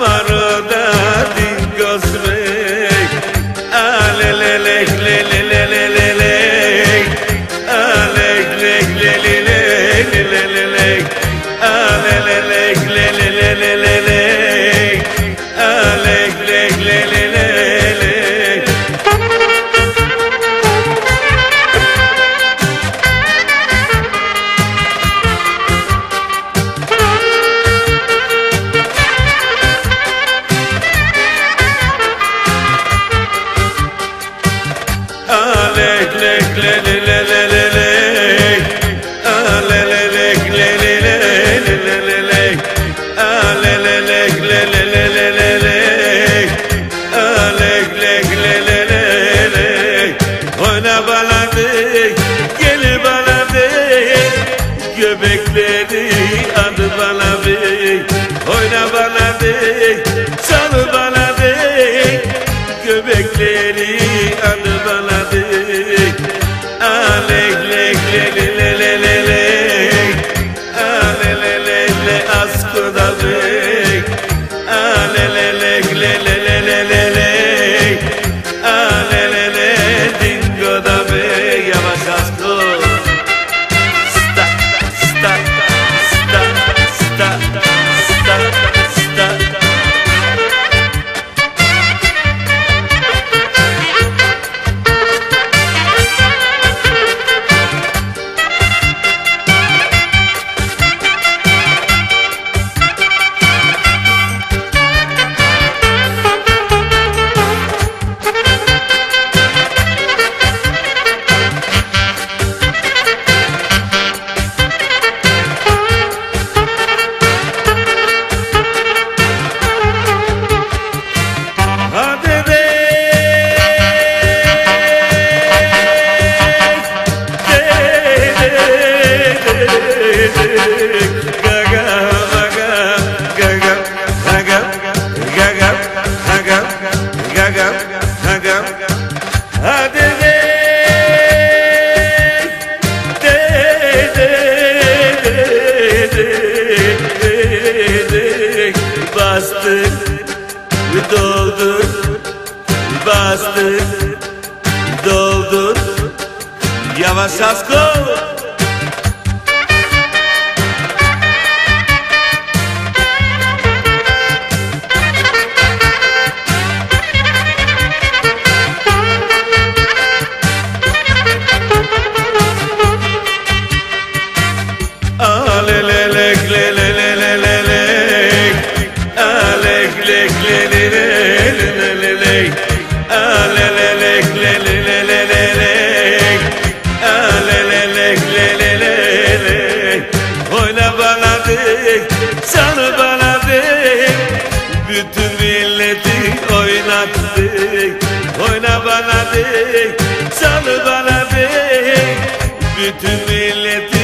arada dingoz bek alelelek lelelelelelek alelelek lelelelelelek alelelek lelelelelelek alelelek lelelelelelek. Gel bana bey, göbekleri adı bana bey. Oyna bana bey, çal bana bey, göbekleri adı bana bey. Alek lek lelelelelelek, alelelele askoda bey, alelelek lelelelelelek, alelele dingoda bey. Yavaş asko. Sta sta sta sta sta sta. Bastır, doldur, bastır, doldur, yavaş asko. Alelelek lelelelelelek, alek lek lelelelelelek, alelelek lelelelelelek, alelelek lelelelelek. Oyna bana dey, çal bana dey, bütün milleti oynattık. Oyna bana dey, çal bana dey, bütün milleti